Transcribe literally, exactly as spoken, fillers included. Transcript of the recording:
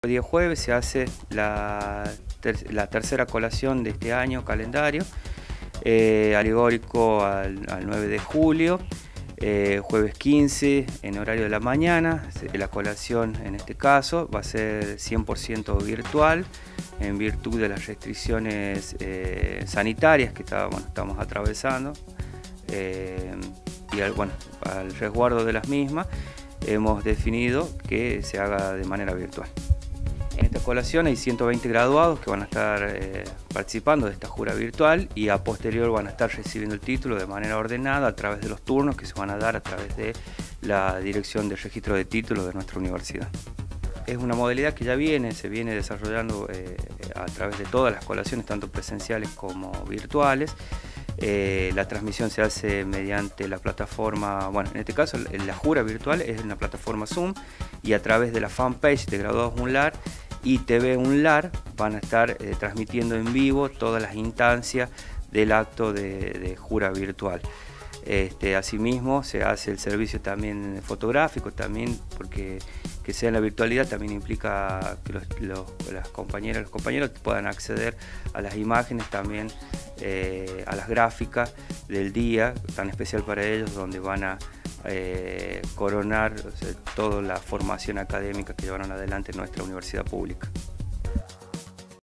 El día jueves se hace la, ter la tercera colación de este año calendario, eh, alegórico al, al nueve de julio, eh, jueves quince en horario de la mañana. La colación en este caso va a ser cien por ciento virtual en virtud de las restricciones eh, sanitarias que está, bueno, estamos atravesando eh, y al, bueno, al resguardo de las mismas hemos definido que se haga de manera virtual. En esta colación hay ciento veinte graduados que van a estar eh, participando de esta jura virtual y a posterior van a estar recibiendo el título de manera ordenada a través de los turnos que se van a dar a través de la Dirección de Registro de Títulos de nuestra universidad. Es una modalidad que ya viene, se viene desarrollando eh, a través de todas las colaciones, tanto presenciales como virtuales. Eh, la transmisión se hace mediante la plataforma, bueno, en este caso la jura virtual es en la plataforma Zoom, y a través de la fanpage de Graduados UNLAR y T V UNLAR van a estar eh, transmitiendo en vivo todas las instancias del acto de, de jura virtual. Este, asimismo se hace el servicio también fotográfico, también porque que sea en la virtualidad también implica que los, los, las compañeras y los compañeros puedan acceder a las imágenes, también eh, a las gráficas del día tan especial para ellos, donde van a eh, coronar, o sea, toda la formación académica que llevaron adelante en nuestra universidad pública.